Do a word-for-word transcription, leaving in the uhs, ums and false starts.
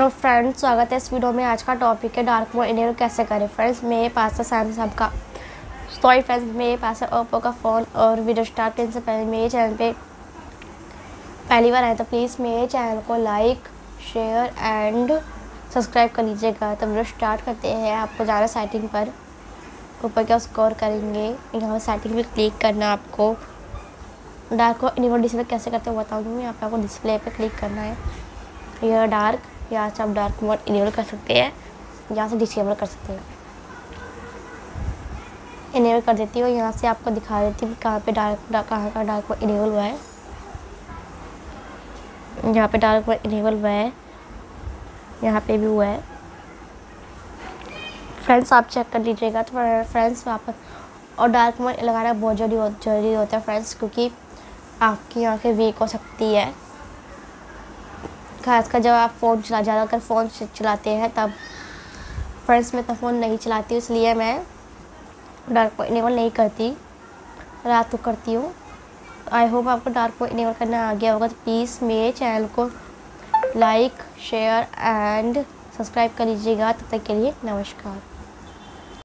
Hello friends, स्वागत है इस वीडियो में। आज का टॉपिक है डार्क मोड इनेबल कैसे करें। फ्रेंड्स मेरे पास है सैमसंग का सॉरी फ्रेंड्स मेरे पास है ओप्पो का फ़ोन। और वीडियो स्टार्ट करने से पहले मेरे चैनल पे पहली बार आए तो प्लीज़ मेरे चैनल को लाइक शेयर एंड सब्सक्राइब कर लीजिएगा। तो वीडियो स्टार्ट करते हैं। आपको जाना सेटिंग पर, ऊपर क्या स्क्रॉल करेंगे, यहाँ पर सेटिंग पर क्लिक करना। आपको डार्क मोड इनेबल डिस्प्ले कैसे करते हैं बताऊँगी। यहाँ पर आपको डिस्प्ले पर क्लिक करना है। यह डार्क, यहाँ से आप डार्क मोड इनेबल कर सकते हैं, यहाँ से डिसेबल कर सकते हैं। इनेबल कर देती हूँ, यहाँ से आपको दिखा देती हूँ कहाँ पे डार्क कहाँ का डार्क मोड इनेबल हुआ है। यहाँ पे डार्क मोड इनेबल हुआ है, यहाँ पे भी हुआ है। फ्रेंड्स आप चेक कर लीजिएगा। तो फ्रेंड्स वहाँ पर और डार्क मोड लगाना बहुत जरूरी हो, जरूरी होता है फ्रेंड्स, क्योंकि आपकी आँखें वीक हो सकती है। खासकर जब आप फ़ोन चला ज़्यादातर फ़ोन चलाते हैं तब। फ्रेंड्स मैं तो फ़ोन नहीं चलाती, इसलिए मैं डार्क मोड इनेबल नहीं करती, रात को करती हूँ। आई होप आपको डार्क मोड इनेबल करना आ गया होगा। तो प्लीज़ मेरे चैनल को लाइक शेयर एंड सब्सक्राइब कर लीजिएगा। तब तक के लिए नमस्कार।